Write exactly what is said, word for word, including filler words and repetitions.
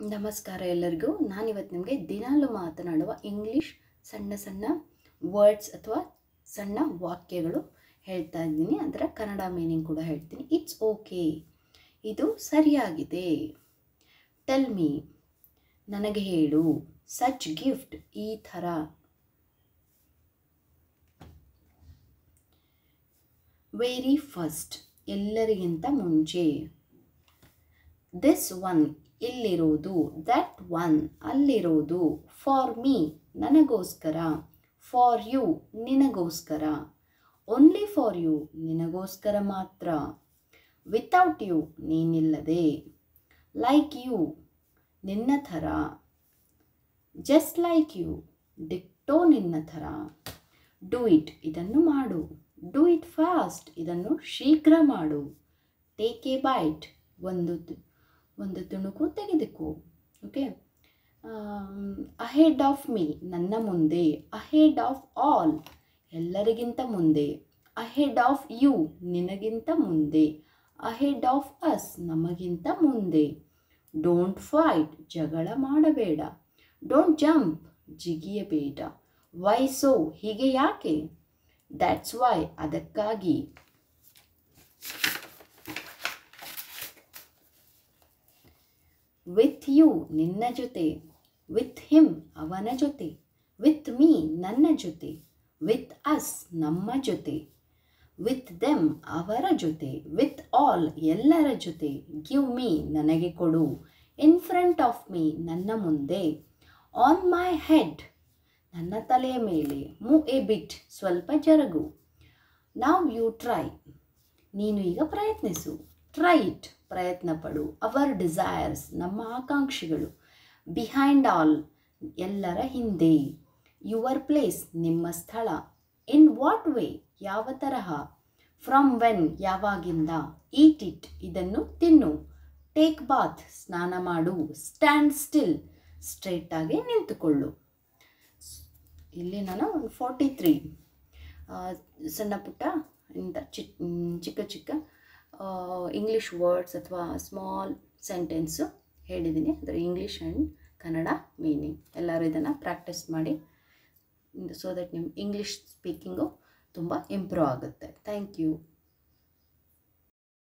ನಮಸ್ಕಾರ ಎಲ್ಲರಿಗೂ. ನಾನಿವತ್ತು ನಿಮಗೆ ದಿನಾಲು ಮಾತನಾಡುವ ಇಂಗ್ಲೀಷ್ ಸಣ್ಣ ಸಣ್ಣ ವರ್ಡ್ಸ್ ಅಥವಾ ಸಣ್ಣ ವಾಕ್ಯಗಳು ಹೇಳ್ತಾ ಇದ್ದೀನಿ. ಅದರ ಕನ್ನಡ ಮೀನಿಂಗ್ ಕೂಡ ಹೇಳ್ತೀನಿ. ಇಟ್ಸ್ ಓಕೆ, ಇದು ಸರಿಯಾಗಿದೆ. ಟೆಲ್ ಮೀ, ನನಗೆ ಹೇಳು. ಸಚ್ ಗಿಫ್ಟ್, ಈ ಥರ. ವೆರಿ ಫಸ್ಟ್, ಎಲ್ಲರಿಗಿಂತ ಮುಂಚೆ. ದಿಸ್ ಒನ್, ಇಲ್ಲಿರೋದು. ದಟ್ ಒನ್, ಅಲ್ಲಿರೋದು. ಫಾರ್ ಮೀ, ನನಗೋಸ್ಕರ. ಫಾರ್ ಯು, ನಿನಗೋಸ್ಕರ. ಓನ್ಲಿ ಫಾರ್ ಯು, ನಿನಗೋಸ್ಕರ ಮಾತ್ರ. ವಿತೌಟ್ ಯು, ನೀನಿಲ್ಲದೆ. ಲೈಕ್ ಯು, ನಿನ್ನ ಥರ. ಜಸ್ಟ್ ಲೈಕ್ ಯು, ಡಿಕ್ಟೋ ನಿನ್ನ ಥರ. ಡೂ ಇಟ್, ಇದನ್ನು ಮಾಡು. ಡೂ ಇಟ್ ಫಾಸ್ಟ್, ಇದನ್ನು ಶೀಘ್ರ ಮಾಡು. ಟೇಕ್ ಎ ಬೈಟ್, ಒಂದು ಒಂದು ತುಣುಕು ತೆಗೆದುಕೋ. ಓಕೆ. ಅಹೆಡ್ ಆಫ್ ಮೀ, ನನ್ನ ಮುಂದೆ. ಅಹೆಡ್ ಆಫ್ ಆಲ್, ಎಲ್ಲರಿಗಿಂತ ಮುಂದೆ. ಅಹೆಡ್ ಆಫ್ ಯು, ನಿನಗಿಂತ ಮುಂದೆ. ಅಹೆಡ್ ಆಫ್ ಅಸ್, ನಮಗಿಂತ ಮುಂದೆ. ಡೋಂಟ್ ಫೈಟ್, ಜಗಳ ಮಾಡಬೇಡ. ಡೋಂಟ್ ಜಂಪ್, ಜಿಗಿಯಬೇಡ. ವೈ ಸೋ, ಹೀಗೆ ಯಾಕೆ. ದ್ಯಾಟ್ಸ್ ವೈ, ಅದಕ್ಕಾಗಿ. ವಿತ್ ಯು, ನಿನ್ನ ಜೊತೆ. ವಿತ್ ಹಿಮ್, ಅವನ ಜೊತೆ. ವಿತ್ ಮೀ, ನನ್ನ ಜೊತೆ. ವಿತ್ ಅಸ್, ನಮ್ಮ ಜೊತೆ. ವಿತ್ ದೆಮ್, ಅವರ ಜೊತೆ. ವಿತ್ ಆಲ್, ಎಲ್ಲರ ಜೊತೆ. ಗಿವ್ ಮೀ, ನನಗೆ ಕೊಡು. ಇನ್ ಫ್ರಂಟ್ ಆಫ್ ಮೀ, ನನ್ನ ಮುಂದೆ. ಆನ್ ಮೈ ಹೆಡ್, ನನ್ನ ತಲೆಯ ಮೇಲೆ. ಮೂವ್ ಎ ಬಿಟ್, ಸ್ವಲ್ಪ ಜರುಗು. ನಾವ್ ಯು ಟ್ರೈ, ನೀನು ಈಗ ಪ್ರಯತ್ನಿಸು. ಟ್ರೈ ಇಟ್, ಪ್ರಯತ್ನ ಪಡು. ಅವರ್ ಡಿಸೈರ್ಸ್, ನಮ್ಮ ಆಕಾಂಕ್ಷೆಗಳು. ಬಿಹೈಂಡ್ ಆಲ್, ಎಲ್ಲರ ಹಿಂದೆ. ಯುವರ್ ಪ್ಲೇಸ್, ನಿಮ್ಮ ಸ್ಥಳ. ಇನ್ ವಾಟ್ ವೇ, ಯಾವ ತರಹ. ಫ್ರಮ್ ವೆನ್, ಯಾವಾಗಿಂದ. ಈಟ್ ಇಟ್, ಇದನ್ನು ತಿನ್ನು. ಟೇಕ್ ಬಾತ್, ಸ್ನಾನ ಮಾಡು. ಸ್ಟ್ಯಾಂಡ್ ಸ್ಟಿಲ್, ಸ್ಟ್ರೇಟಾಗಿ ನಿಂತುಕೊಳ್ಳು. ಇಲ್ಲಿ ನಾನು ಒಂದು ಫಾರ್ಟಿ ತ್ರೀ ಸಣ್ಣ ಪುಟ್ಟ ಇಂಥ ಚಿಕ್ಕ ಚಿಕ್ಕ ಚಿಕ್ಕ ಇಂಗ್ಲೀಷ್ ವರ್ಡ್ಸ್ ಅಥವಾ ಸ್ಮಾಲ್ ಸೆಂಟೆನ್ಸು ಹೇಳಿದ್ದೀನಿ. ಅದರ ಇಂಗ್ಲೀಷ್ ಆ್ಯಂಡ್ ಕನ್ನಡ ಮೀನಿಂಗ್. ಎಲ್ಲರೂ ಇದನ್ನು ಪ್ರಾಕ್ಟೀಸ್ ಮಾಡಿ, ಸೊ ದಟ್ ನಿಮ್ಮ ಇಂಗ್ಲೀಷ್ ಸ್ಪೀಕಿಂಗು ತುಂಬ ಇಂಪ್ರೂವ್ ಆಗುತ್ತೆ. Thank you.